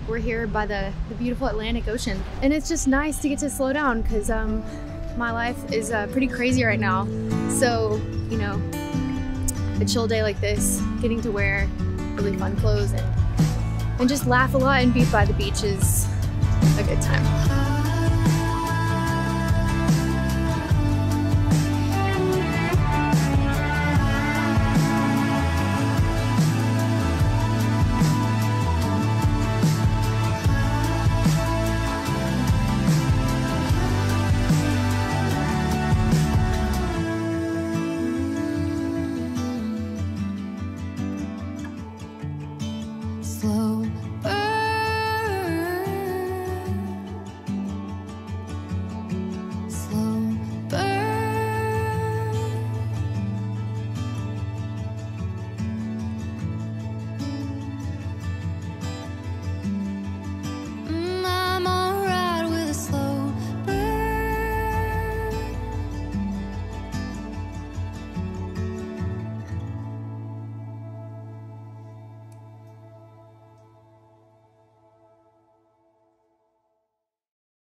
we're here by the beautiful Atlantic Ocean. And it's just nice to get to slow down because my life is pretty crazy right now. So, you know, a chill day like this, getting to wear really fun clothes and just laugh a lot and be by the beach is a good time.